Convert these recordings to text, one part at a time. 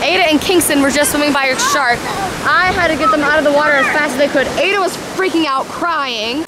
Ada and Kingston were just swimming by a shark. I had to get them out of the water as fast as they could. Ada was freaking out, crying.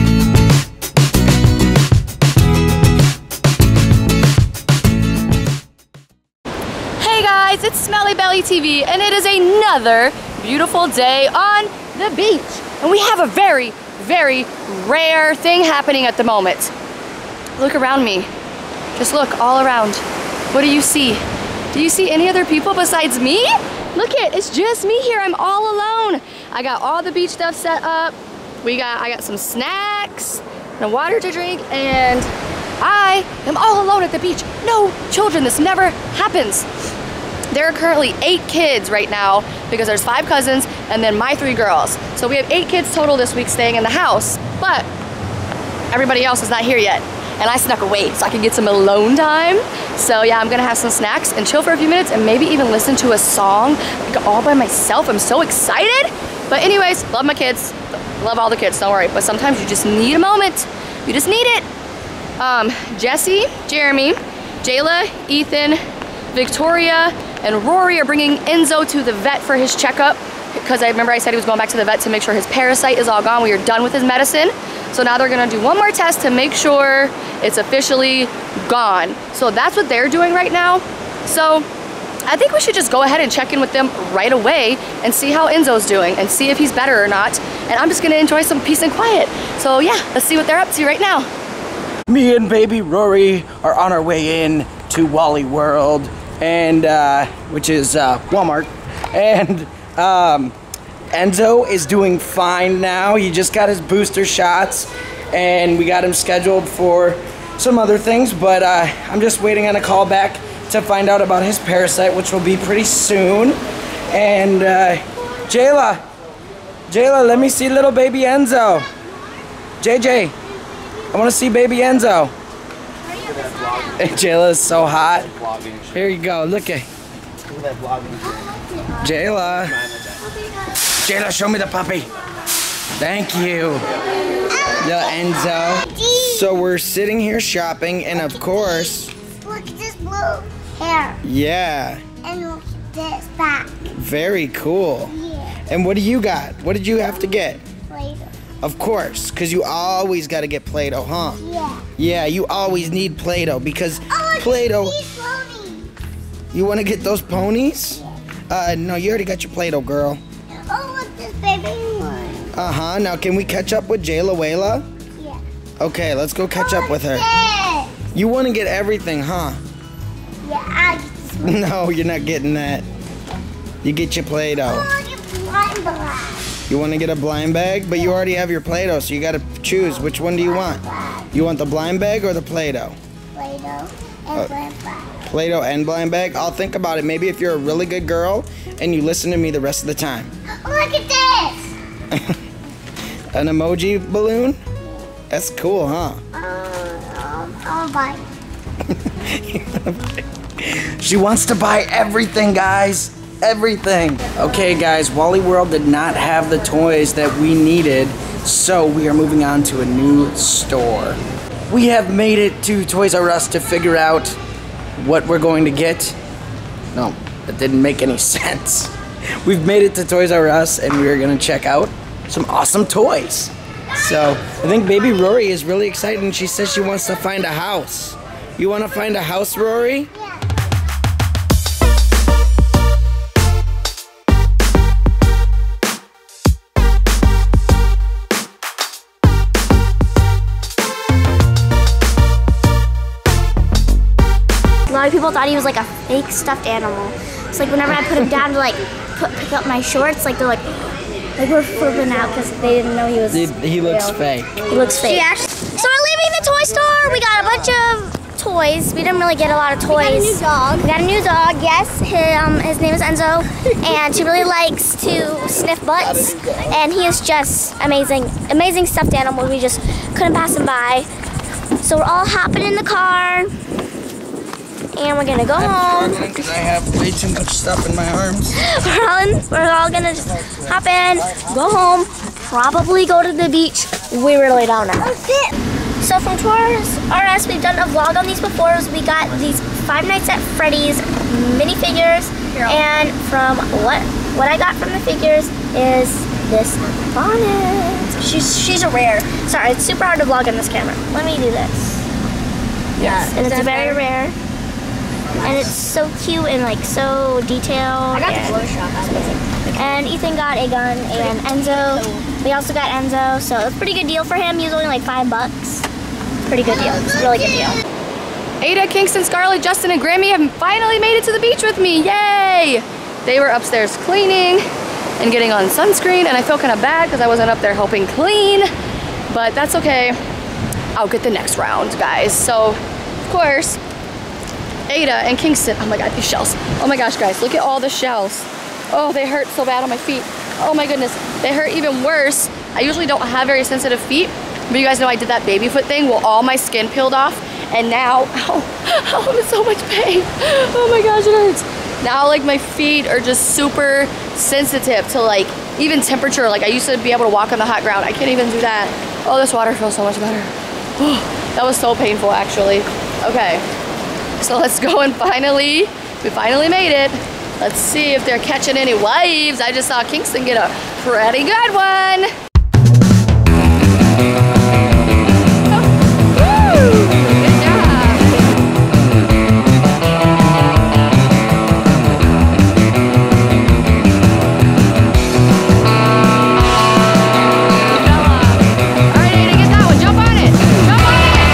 Hey guys, it's Smelly Belly TV, and it is another beautiful day on the beach. And we have a very, very rare thing happening at the moment. Look around me. Just look all around. What do you see? Do you see any other people besides me? Look it's just me here. I'm all alone. I got all the beach stuff set up. I got some snacks and water to drink, and I am all alone at the beach. No children. This never happens. There are currently 8 kids right now because there's 5 cousins and then my 3 girls. So we have 8 kids total this week staying in the house, but everybody else is not here yet. And I snuck away so I could get some alone time. So yeah, I'm gonna have some snacks and chill for a few minutes and maybe even listen to a song like all by myself. I'm so excited. But anyways, love my kids. Love all the kids, don't worry. But sometimes you just need a moment. You just need it. Jesse, Jeremy, Jayla, Ethan, Victoria, and Rory are bringing Enzo to the vet for his checkup because I remember I said he was going back to the vet to make sure his parasite is all gone. We are done with his medicine. So now they're gonna do one more test to make sure it's officially gone. So that's what they're doing right now. So I think we should just go ahead and check in with them right away and see how Enzo's doing and see if he's better or not. And I'm just gonna enjoy some peace and quiet. So yeah, let's see what they're up to right now. Me and baby Rory are on our way in to Wally World, and which is Walmart, and Enzo is doing fine now. He just got his booster shots and we got him scheduled for some other things, but I'm just waiting on a call back to find out about his parasite, which will be pretty soon. And Jayla, let me see little baby Enzo. JJ, I want to see baby Enzo. Jayla is so hot. Here you go, look at Jayla. Jayla, show me the puppy. Thank you. The Enzo. So we're sitting here shopping, and of course... Look at this blue hair. Yeah. And look at this back. Very cool. Yeah. And what do you got? What did you have to get? Play-Doh. Of course, because you always got to get Play-Doh, huh? Yeah. Yeah, you always need Play-Doh because Play-Doh... You want to get those ponies? Yeah. No, you already got your Play-Doh, girl. Oh, look, this baby one. Uh-huh. Now, can we catch up with Jayla Wayla? Yeah. Okay, let's go catch up with her. Yes. You want to get everything, huh? Yeah, I get this one. No, you're not getting that. You get your Play-Doh. Oh, you blind bag. You want to get a blind bag? But you already have your Play-Doh, so you got to choose. Which one do you want? You want the blind bag or the Play-Doh? Play-Doh and blind bag. Play-Doh and blind bag? I'll think about it. Maybe if you're a really good girl and you listen to me the rest of the time. Oh, look at this. An emoji balloon? That's cool, huh? I'll buy it. She wants to buy everything, guys. Everything. Okay, guys, Wally World did not have the toys that we needed, so we are moving on to a new store. We have made it to Toys R Us to figure out what we're going to get. No, that didn't make any sense. We've made it to Toys R Us and we're gonna check out some awesome toys. So I think baby Rory is really excited and she says she wants to find a house. You wanna find a house, Rory? Yeah. A lot of people thought he was like a fake stuffed animal. It's like whenever I put him down to like pick up my shorts, like they're like we're flipping out because they didn't know he was. He looks fake. He looks fake. So we're leaving the toy store. We got a bunch of toys. We didn't really get a lot of toys. We got a new dog. We got a new dog. Yes, his name is Enzo, and he really likes to sniff butts. And he is just amazing, amazing stuffed animal. We just couldn't pass him by. So we're all hopping in the car. And we're gonna go home. Because I have way too much stuff in my arms. We're all gonna just hop in, go home, probably go to the beach. We really don't know. So from Toys R Us, we've done a vlog on these before. We got these Five Nights at Freddy's minifigures, And from what I got from the figures is this bonnet. She's a rare. Sorry, it's super hard to vlog on this camera. Let me do this. Yes. And it's very rare. And it's so cute and like so detailed. I got the blow shop. And Ethan got a gun and Enzo. We also got Enzo, so it's a pretty good deal for him. He was only like $5. Pretty good deal. It's a really good deal. Ada, Kingston, Scarlett, Justin, and Grammy have finally made it to the beach with me. Yay! They were upstairs cleaning and getting on sunscreen, and I feel kind of bad because I wasn't up there helping clean, but that's okay. I'll get the next round, guys. So, of course, Ada and Kingston. Oh my God, these shells. Oh my gosh, guys, look at all the shells. Oh, they hurt so bad on my feet. Oh my goodness, they hurt even worse. I usually don't have very sensitive feet, but you guys know I did that baby foot thing. Well, all my skin peeled off, and now, I'm in so much pain. Oh my gosh, it hurts. Now, like, my feet are just super sensitive to, like, even temperature. Like, I used to be able to walk on the hot ground. I can't even do that. Oh, this water feels so much better. Oh, that was so painful, actually. Okay, so let's go and we finally made it. Let's see if they're catching any waves. I just saw Kingston get a pretty good one. Woo! Good job. All right, Ada, get that one. Jump on it. Jump on it.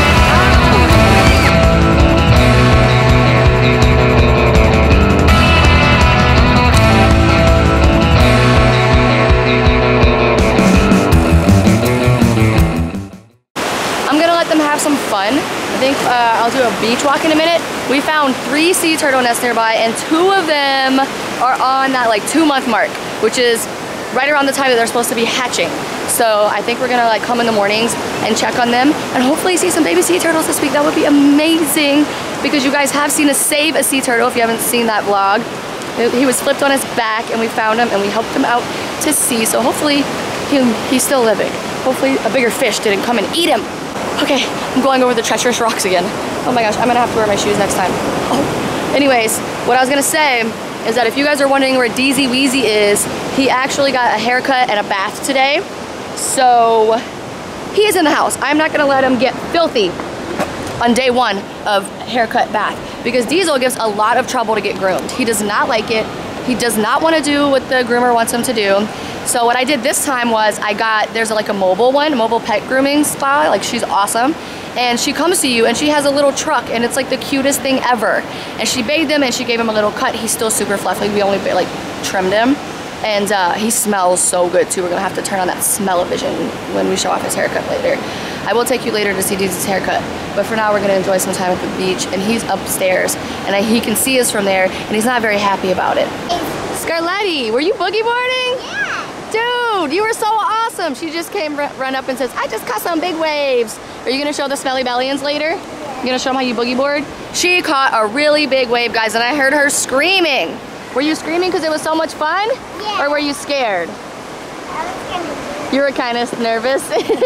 Some fun. I think I'll do a beach walk in a minute. We found 3 sea turtle nests nearby, and 2 of them are on that like 2-month mark, which is right around the time that they're supposed to be hatching. So I think we're gonna like come in the mornings and check on them and hopefully see some baby sea turtles this week. That would be amazing, because you guys have seen us save a sea turtle if you haven't seen that vlog. He was flipped on his back and we found him and we helped him out to sea. So hopefully he's still living. Hopefully a bigger fish didn't come and eat him. Okay, I'm going over the treacherous rocks again. Oh my gosh, I'm gonna have to wear my shoes next time. Oh. Anyways, what I was gonna say is that if you guys are wondering where Deezy Weezy is, he actually got a haircut and a bath today. So he is in the house. I'm not gonna let him get filthy on day 1 of haircut bath, because Diesel gives a lot of trouble to get groomed. He does not like it. He does not want to do what the groomer wants him to do. So what I did this time was there's like a mobile pet grooming spa. Like, she's awesome. And she comes to you and she has a little truck and it's like the cutest thing ever. And she bathed him and she gave him a little cut. He's still super fluffy. We only like trimmed him. And he smells so good too. We're gonna have to turn on that smell-o-vision when we show off his haircut later. I will take you later to see Deezy's haircut. But for now, we're gonna enjoy some time at the beach, and he's upstairs. And he can see us from there, and he's not very happy about it. Scarletti, were you boogie boarding? Yeah. Dude, you were so awesome. She just came run up and says, I just caught some big waves. Are you gonna show the Smelly Bellions later? You gonna show them how you boogie board? She caught a really big wave, guys, and I heard her screaming. Were you screaming because it was so much fun? Yeah. Or were you scared? I was kind of You were kind of nervous.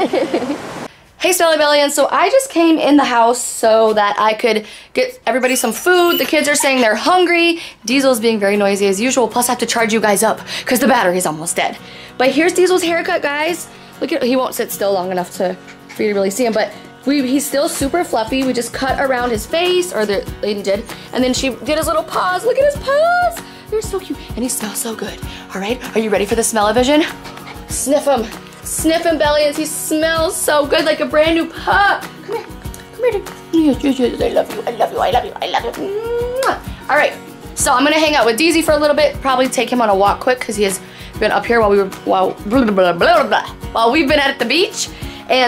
Hey Smelly Bellions, so I just came in the house so that I could get everybody some food. The kids are saying they're hungry. Diesel's being very noisy as usual, plus I have to charge you guys up because the battery's almost dead. But here's Diesel's haircut, guys. Look at, he won't sit still long enough for you to really see him, but he's still super fluffy. We just cut around his face, or the lady did, and then she did his little paws. Look at his paws. They're so cute, and he smells so good. All right, are you ready for the smell-o-vision? Sniff him. Sniff him, Bellions. He smells so good, like a brand new pup. Come here. Come here. Yes, I love you. I love you. I love you. I love you. Mwah. All right. So I'm gonna hang out with Deezy for a little bit. Probably take him on a walk quick because he has been up here while we've been at the beach. And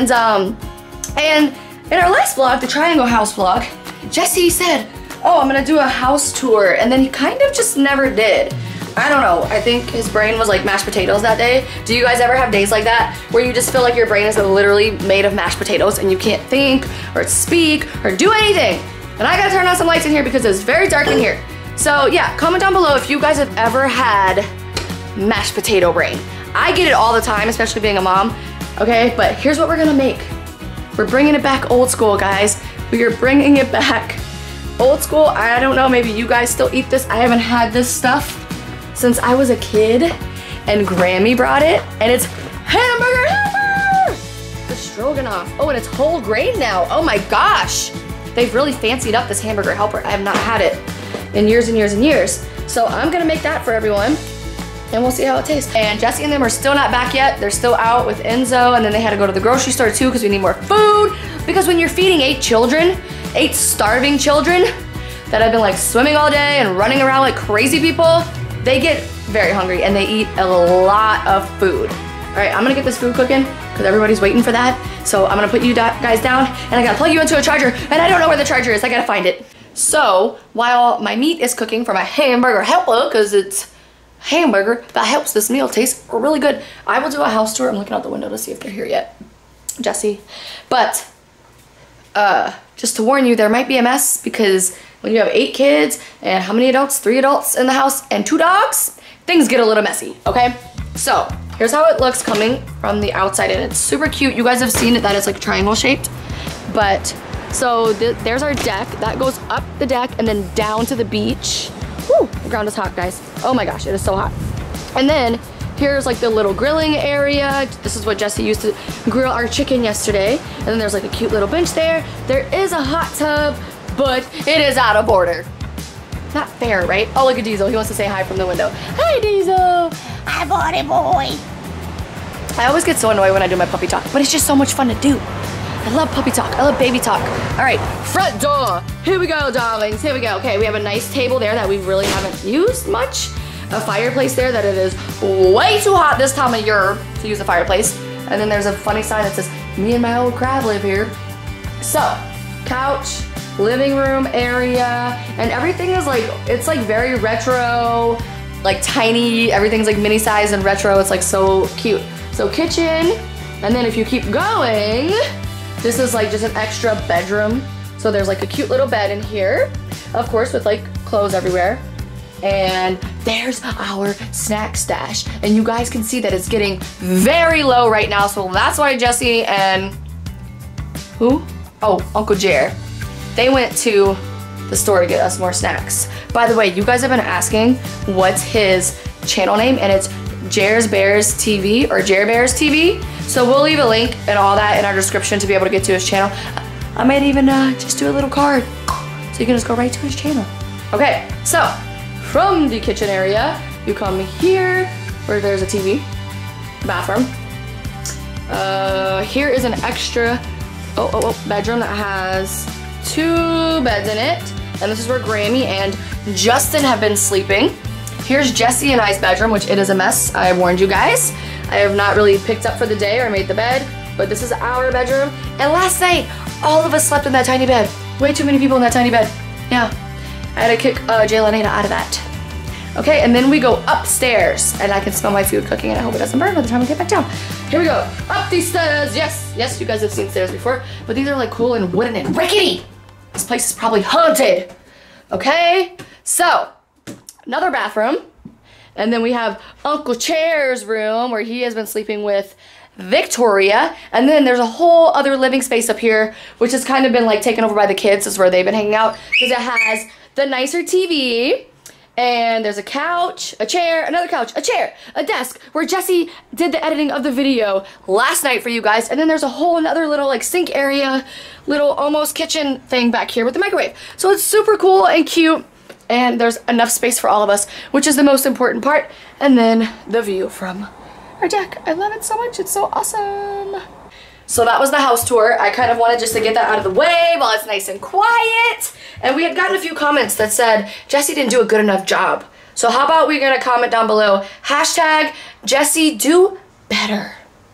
in our last vlog, the Triangle House vlog, Jesse said, "Oh, I'm gonna do a house tour," and then he kind of just never did. I don't know, I think his brain was like mashed potatoes that day. Do you guys ever have days like that where you just feel like your brain is literally made of mashed potatoes and you can't think or speak or do anything? And I gotta turn on some lights in here because it's very dark in here. So yeah, comment down below if you guys have ever had mashed potato brain. I get it all the time, especially being a mom, okay? But here's what we're gonna make. We're bringing it back old school, guys. We are bringing it back old school. I don't know, maybe you guys still eat this. I haven't had this stuff since I was a kid, and Grammy brought it, and it's hamburger helper! The stroganoff. Oh, and it's whole grain now. Oh my gosh. They've really fancied up this hamburger helper. I have not had it in years and years and years. So I'm gonna make that for everyone, and we'll see how it tastes. And Jesse and them are still not back yet. They're still out with Enzo, and then they had to go to the grocery store too because we need more food. Because when you're feeding 8 children, 8 starving children that have been like swimming all day and running around like crazy people, they get very hungry and they eat a lot of food. All right, I'm gonna get this food cooking because everybody's waiting for that. So I'm gonna put you guys down, and I gotta plug you into a charger, and I don't know where the charger is. I gotta find it. So while my meat is cooking for my hamburger helper, because it's hamburger that helps this meal taste really good, I will do a house tour. I'm looking out the window to see if they're here yet, Jesse. But just to warn you, there might be a mess because when you have 8 kids and how many adults? 3 adults in the house and 2 dogs, things get a little messy, okay? So here's how it looks coming from the outside, and it's super cute. You guys have seen it, that is like triangle shaped. But so there's our deck. That goes up the deck and then down to the beach. Woo, the ground is hot, guys. Oh my gosh, it is so hot. And then here's like the little grilling area. This is what Jesse used to grill our chicken yesterday. And then there's like a cute little bench there. There is a hot tub, but it is out of order. Not fair, right? Oh, look at Diesel. He wants to say hi from the window. Hi, Diesel. Hi, buddy boy. I always get so annoyed when I do my puppy talk, but it's just so much fun to do. I love puppy talk. I love baby talk. All right, front door. Here we go, darlings. Here we go. Okay, we have a nice table there that we really haven't used much. A fireplace there that it is way too hot this time of year to use a fireplace. And then there's a funny sign that says, me and my old crab live here. So, couch, living room area, and everything is like, it's like very retro, like tiny, everything's like mini size and retro. It's like so cute. So kitchen, and then if you keep going, this is like just an extra bedroom. So there's like a cute little bed in here, of course, with like clothes everywhere. And there's our snack stash. And you guys can see that it's getting very low right now. So that's why Jesse and who? Oh, Uncle Jer. They went to the store to get us more snacks. By the way, you guys have been asking what's his channel name, and it's Jer's Bears TV or Jer Bears TV. So we'll leave a link and all that in our description to be able to get to his channel. I might even just do a little card so you can just go right to his channel. Okay, so from the kitchen area, you come here where there's a TV, bathroom. Here is an extra bedroom that has 2 beds in it. And this is where Grammy and Justin have been sleeping. Here's Jesse and I's bedroom, which it is a mess. I warned you guys. I have not really picked up for the day or made the bed, but this is our bedroom. And last night, all of us slept in that tiny bed. Way too many people in that tiny bed. Yeah, I had to kick Jaylenada out of that. Okay, and then we go upstairs, and I can smell my food cooking, and I hope it doesn't burn by the time we get back down. Here we go, up these stairs. Yes, you guys have seen stairs before, but these are like cool and wooden and rickety. This place is probably haunted. Okay, so another bathroom, and then we have Uncle Chair's room where he has been sleeping with Victoria, and then there's a whole other living space up here, which has kind of been like taken over by the kids. This is where they've been hanging out because it has the nicer TV. And there's a couch, a chair, another couch, a chair, a desk where Jesse did the editing of the video last night for you guys. And then there's a whole another little like sink area, little almost kitchen thing back here with the microwave. So it's super cool and cute. And there's enough space for all of us, which is the most important part. And then the view from our deck. I love it so much. It's so awesome. So that was the house tour. I kind of wanted just to get that out of the way while it's nice and quiet. And we had gotten a few comments that said, Jesse didn't do a good enough job. So how about we're gonna comment down below, hashtag Jesse do better.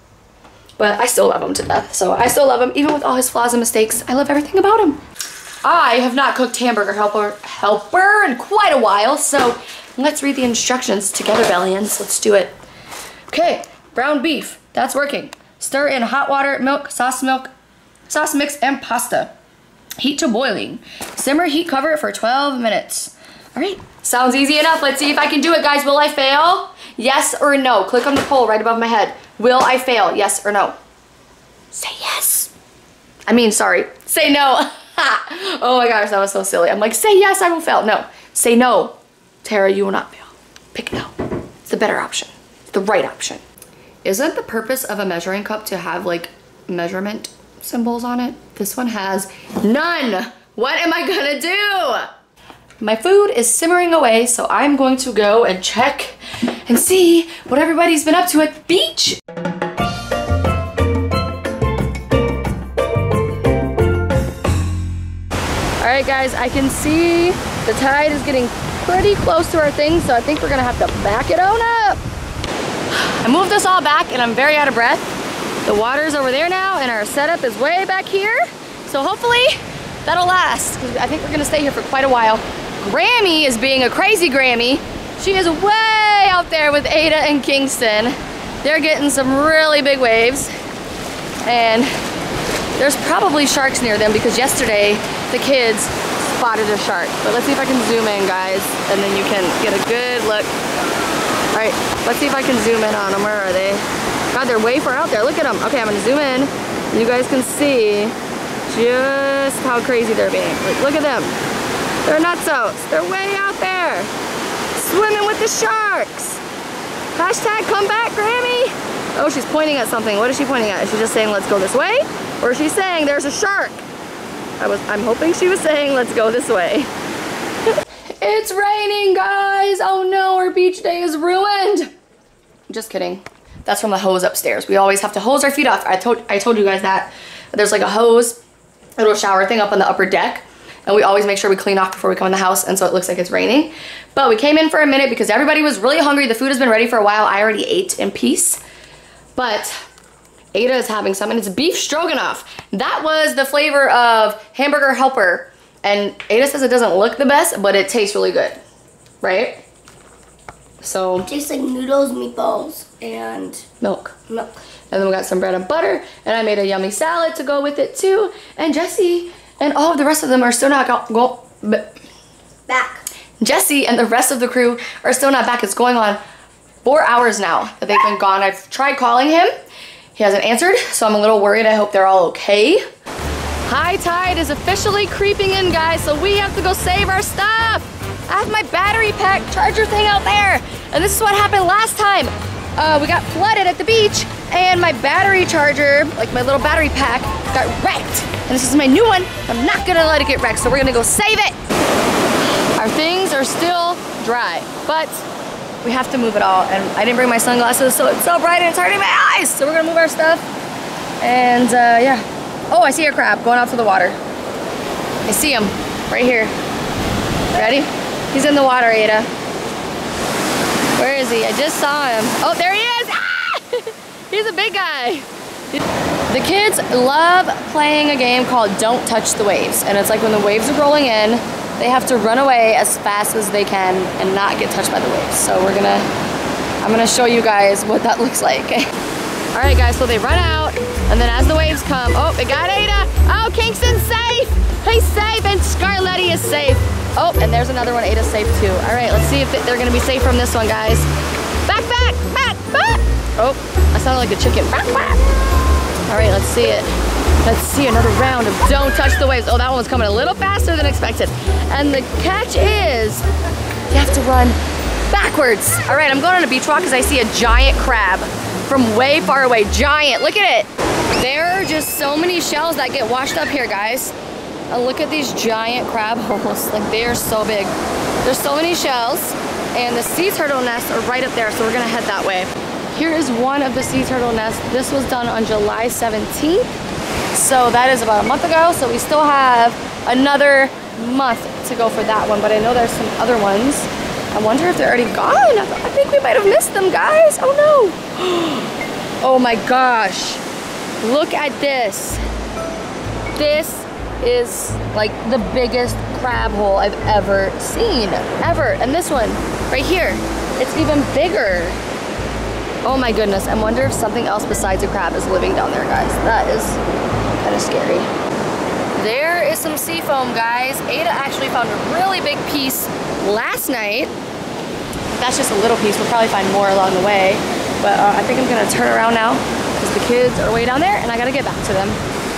But I still love him to death. So I still love him, even with all his flaws and mistakes. I love everything about him. I have not cooked hamburger helper in quite a while. So let's read the instructions together, Bellions. Let's do it. Okay, ground beef, that's working. Stir in hot water, milk, sauce mix, and pasta. Heat to boiling. Simmer, heat, cover it for 12 minutes. All right, sounds easy enough. Let's see if I can do it, guys. Will I fail? Yes or no? Click on the poll right above my head. Will I fail? Yes or no? Say yes. Say no. Oh my gosh, that was so silly. I'm like, say yes, I will fail. No, say no. Tara, you will not fail. Pick no. It's the better option. It's the right option. Isn't the purpose of a measuring cup to have like measurement symbols on it? This one has none. What am I gonna do? My food is simmering away, so I'm going to go and check and see what everybody's been up to at the beach. All right, guys, I can see the tide is getting pretty close to our thing, so I think we're gonna have to back it on up. I moved this all back and I'm very out of breath. The water's over there now and our setup is way back here. So hopefully that'll last. I think we're gonna stay here for quite a while. Grammy is being a crazy Grammy. She is way out there with Ada and Kingston. They're getting some really big waves. And there's probably sharks near them because yesterday the kids spotted a shark. But let's see if I can zoom in, guys, and then you can get a good look. All right, let's see if I can zoom in on them. Where are they? God, they're way far out there. Look at them. Okay, I'm gonna zoom in. You guys can see just how crazy they're being. Like, look at them. They're nutsos. They're way out there. Swimming with the sharks. Hashtag come back, Grammy. Oh, she's pointing at something. What is she pointing at? Is she just saying, let's go this way? Or is she saying there's a shark? I'm hoping she was saying, let's go this way. It's raining, guys. Oh no, our beach day is ruined. Just kidding. That's from the hose upstairs. We always have to hose our feet off. I told you guys that. There's like a hose, little shower thing up on the upper deck. And we always make sure we clean off before we come in the house, and so it looks like it's raining. But we came in for a minute because everybody was really hungry. The food has been ready for a while. I already ate in peace. But Ada is having some, and it's beef stroganoff. That was the flavor of Hamburger Helper. And Ada says it doesn't look the best, but it tastes really good, right? So It tastes like noodles, meatballs, and milk. milk. And then we got some bread and butter, and I made a yummy salad to go with it too. And Jesse and all of the rest of them are still not Back. Jesse and the rest of the crew are still not back. It's going on 4 hours now that they've been gone. I've tried calling him. He hasn't answered, so I'm a little worried. I hope they're all okay. High tide is officially creeping in, guys, so we have to go save our stuff. I have my battery pack charger thing out there, and this is what happened last time. We got flooded at the beach, and my battery charger, like my little battery pack, got wrecked. And this is my new one. I'm not gonna let it get wrecked, so we're gonna go save it. Our things are still dry, but we have to move it all. And I didn't bring my sunglasses, so it's so bright and it's hurting my eyes. So we're gonna move our stuff. And yeah. Oh, I see a crab going out to the water. I see him right here. Ready? He's in the water, Ada. Where is he? I just saw him. Oh, there he is! Ah! He's a big guy. The kids love playing a game called Don't Touch the Waves. And it's like when the waves are rolling in, they have to run away as fast as they can and not get touched by the waves. So I'm gonna show you guys what that looks like. All right, guys, so they run out, and then as the waves come, oh, it got Ada. Oh, Kingston's safe. He's safe, and Scarletti is safe. Oh, and there's another one. Ada's safe too. All right, let's see if they're gonna be safe from this one, guys. Back, back, back, back. Oh, I sounded like a chicken. Back, back. All right, let's see it. Let's see another round of Don't Touch the Waves. Oh, that one was coming a little faster than expected. And the catch is you have to run backwards. All right, I'm going on a beach walk because I see a giant crab from way far away. Giant, look at it. There are just so many shells that get washed up here, guys. And look at these giant crab holes. Like, they are so big. There's so many shells, and the sea turtle nests are right up there, so we're gonna head that way. Here is one of the sea turtle nests. This was done on July 17th. So that is about a month ago. So we still have another month to go for that one, but I know there's some other ones. I wonder if they're already gone. I think we might have missed them, guys. Oh no. Oh my gosh. Look at this. This is like the biggest crab hole I've ever seen, ever. And this one right here, it's even bigger. Oh my goodness, I wonder if something else besides a crab is living down there, guys. That is kind of scary. There is some sea foam, guys. Ada actually found a really big piece last night. That's just a little piece. We'll probably find more along the way. But I think I'm gonna turn around now because the kids are way down there and I gotta get back to them.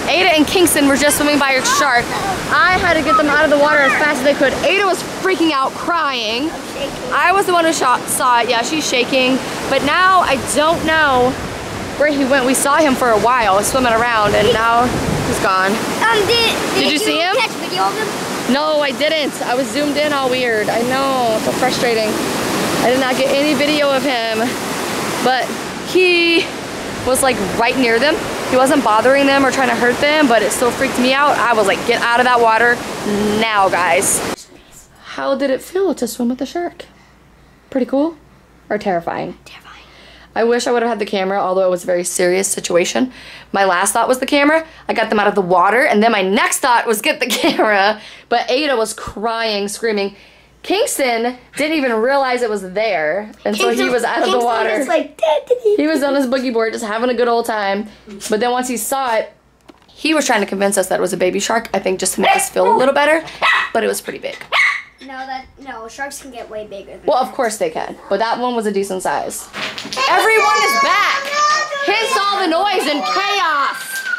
Ada and Kingston were just swimming by a shark. I had to get them out of the water as fast as they could. Ada was freaking out, crying. I was the one who saw it. Yeah, she's shaking. But now I don't know where he went. We saw him for a while swimming around, and now he's gone. Did you see him? Catch video of him? No, I didn't. I was zoomed in all weird. I know, so frustrating. I did not get any video of him, but he was like right near them. He wasn't bothering them or trying to hurt them, but it still freaked me out. I was like, get out of that water now, guys. How did it feel to swim with a shark? Pretty cool or terrifying? Terrifying. I wish I would have had the camera, although it was a very serious situation. My last thought was the camera. I got them out of the water, and then my next thought was get the camera. But Ada was crying, screaming. Kingston didn't even realize it was there, and so he was out of the water. Was like, he was on his boogie board just having a good old time. But then once he saw it, he was trying to convince us that it was a baby shark, I think just to make us feel a little better, but it was pretty big. No, sharks can get way bigger than Well, of course they can, but that one was a decent size. Everyone is back! Hence all the noise and chaos!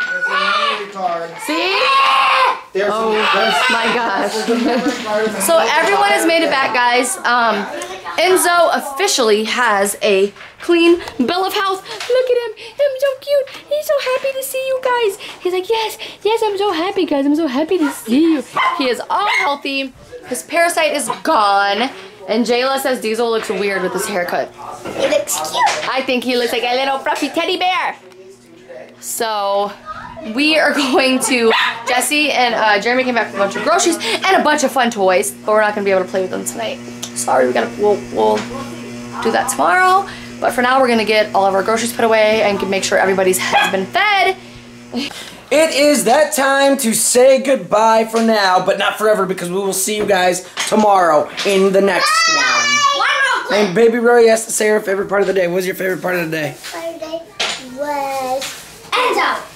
See? Oh my gosh. So everyone has made it back, guys. Enzo officially has a clean bill of health. Look at him. I'm so cute. He's so happy to see you guys. He's like, yes, I'm so happy, guys. I'm so happy to see you. He is all healthy. His parasite is gone. And Jayla says Diesel looks weird with his haircut. He looks cute. I think he looks like a little fluffy teddy bear. So we are going to, Jesse and Jeremy came back with a bunch of groceries and a bunch of fun toys, but we're not gonna be able to play with them tonight. Sorry, we'll do that tomorrow. But for now, we're gonna get all of our groceries put away and make sure everybody's has been fed. It is that time to say goodbye for now, but not forever, because we will see you guys tomorrow in the next one. And Baby Rory has to say her favorite part of the day. What was your favorite part of the day? Part of the day was Enzo.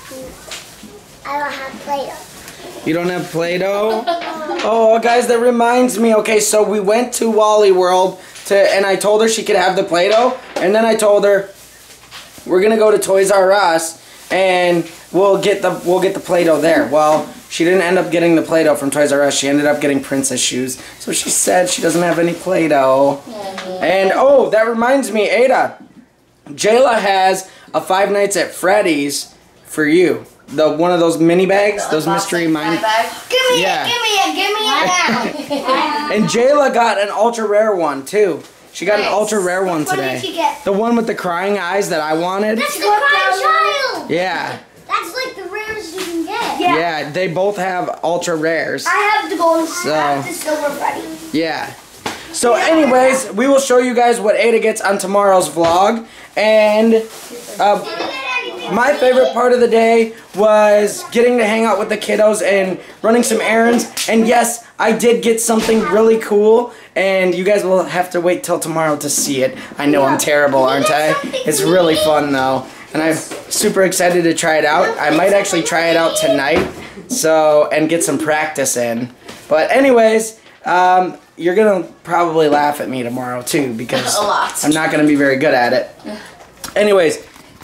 I don't have Play-Doh. You don't have Play-Doh? Oh, guys, that reminds me. Okay, so we went to Wally World and I told her she could have the Play-Doh, and then I told her we're gonna go to Toys R Us and we'll get the Play-Doh there. Well, she didn't end up getting the Play-Doh from Toys R Us. She ended up getting princess shoes. So she said she doesn't have any Play-Doh. And oh, that reminds me, Ada, Jayla has a Five Nights at Freddy's for you. One of those mini bags, those mystery mine. Give me it now. And Jayla got an ultra rare one too. She got an ultra rare one today. What did she get? The one with the crying eyes that I wanted. That's the crying child. Yeah. That's like the rarest you can get. Yeah, they both have ultra rares. I have the gold. So, I have the silver Freddy. yeah. So anyways, we will show you guys what Ada gets on tomorrow's vlog. And my favorite part of the day was getting to hang out with the kiddos and running some errands. And yes, I did get something really cool. And you guys will have to wait till tomorrow to see it. I know I'm terrible, aren't I? It's really fun though. And I'm super excited to try it out. I might actually try it out tonight. And get some practice in. But anyways, you're gonna probably laugh at me tomorrow too, because I'm not gonna be very good at it. Anyways.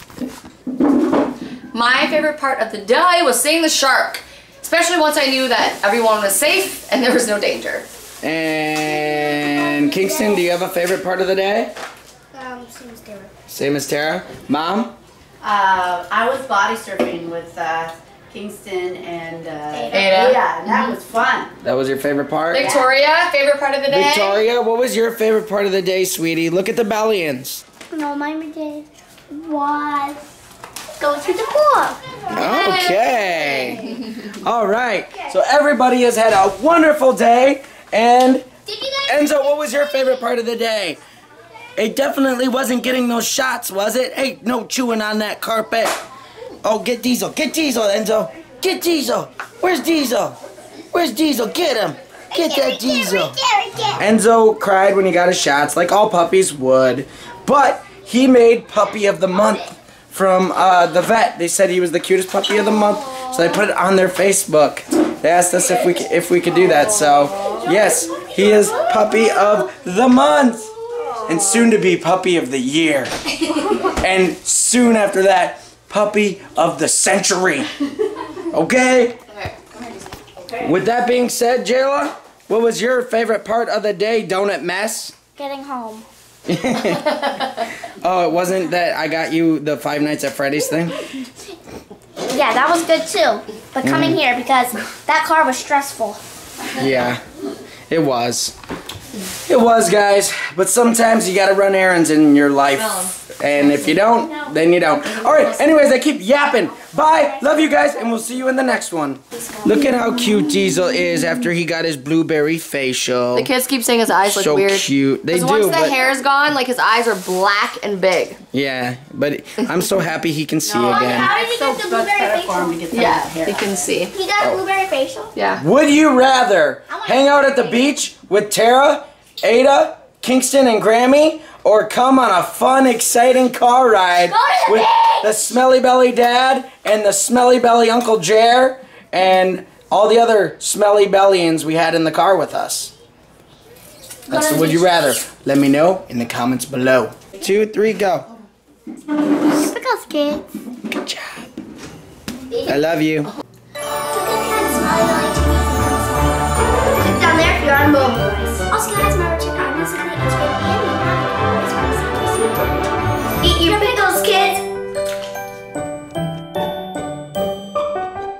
My favorite part of the day was seeing the shark, especially once I knew that everyone was safe and there was no danger. And Kingston, do you have a favorite part of the day? Same as Tara. Same as Tara? Mom? I was body surfing with Kingston and Ada. and that was fun. That was your favorite part? Victoria, favorite part of the day? Victoria, what was your favorite part of the day, sweetie? Look at the Bellians. No, my day was go to the pool. Okay. All right. So everybody has had a wonderful day. And Enzo, what was your favorite part of the day? It definitely wasn't getting those shots, was it? Hey, no chewing on that carpet. Oh, get Diesel. Get Diesel, Enzo. Get Diesel. Where's Diesel? Where's Diesel? Get him. Get that Diesel. Enzo cried when he got his shots, like all puppies would. But he made Puppy of the Month from the vet. They said he was the cutest puppy of the month, so they put it on their Facebook. They asked us if we could do that. So yes, he is Puppy of the Month, and soon to be Puppy of the Year, and soon after that, Puppy of the Century. Okay? Okay. With that being said, Jayla, what was your favorite part of the day, Donut Mess? Getting home. Oh, it wasn't that I got you the Five Nights at Freddy's thing? Yeah, that was good too. But coming here because that car was stressful. Yeah, it was. It was, guys. But sometimes you gotta run errands in your life. And if you don't, then you don't. Alright, anyways, I keep yapping. Bye, love you guys, and we'll see you in the next one. Look at how cute Diesel is after he got his blueberry facial. The kids keep saying his eyes look So weird. cute. They do, Once the but hair's gone, like his eyes are black and big. yeah, but I'm so happy he can see again. How did he So get the much blueberry better for him to facial? get Yeah, that hair. you can see. He got a blueberry facial? Yeah. Would you rather hang out at the beach with Tara, Ada, Kingston, and Grammy, or come on a fun, exciting car ride with the Smelly Belly Dad and the Smelly Belly Uncle Jer and all the other Smelly Bellians we had in the car with us? That's the would you rather. Let me know in the comments below. 2, 3, go. Look how scared. Good job. I love you. Look at that smiley. Click down there if you're on mobile. Also, guys,